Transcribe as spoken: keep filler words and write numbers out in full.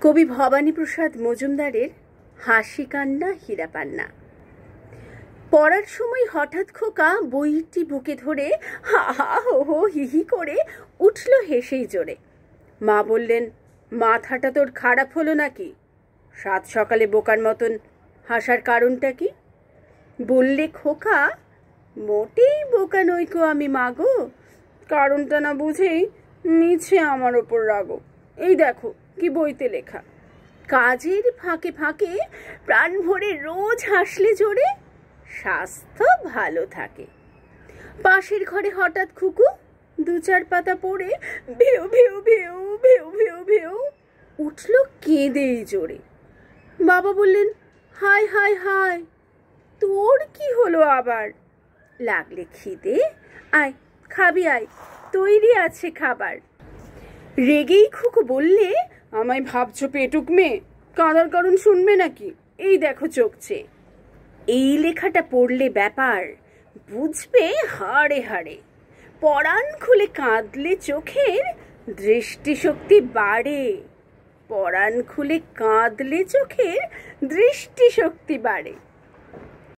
কবি ভবানীপ্রসাদ মজুমদারের হাসি কান্না হীরা পান্না। পড়ার সময় হঠাৎ খোকা বইটি বুকে ধরে হা হা হো হো হি হি করে উঠল হেসেই জোরে। মা বললেন, মাথাটা তোর খারাপ হলো নাকি? সাত সকালে বোকার মতন হাসার কারণটা কি? বললে খোকা, মোটেই বোকা নইকো আমি মাগো, কারণটা না বুঝেই মিছে আমার ওপর রাগো। এই দেখো কি বইতে লেখা, কাজের ফাঁকে ফাঁকে প্রাণ ভরে রোজ হাসলে জোরে স্বাস্থ্য ভালো থাকে। পাশের ঘরে হঠাৎ খুকু দু চার পাতা পড়ে ভেউ ভেউ ভেউ ভেউ ভেউ ভেউ উঠল কেঁদেই জোরে। বাবা বললেন, হায় হায় হায়, তোর কি হলো আবার? লাগলে খিদে, আয় খাবি, আয় তৈরি আছে খাবার। রেগেই খুকু বললে, আমায় ভাবছো পেটুক মেয়ে, কাঁদার কারণ শুনবে নাকি? এই দেখো চোখছে। এই লেখাটা পড়লে ব্যাপার বুঝবে হাড়ে হাড়ে। পরাণ খুলে কাঁদলে চোখের দৃষ্টিশক্তি বাড়ে। পরাণ খুলে কাঁদলে চোখের দৃষ্টিশক্তি বাড়ে।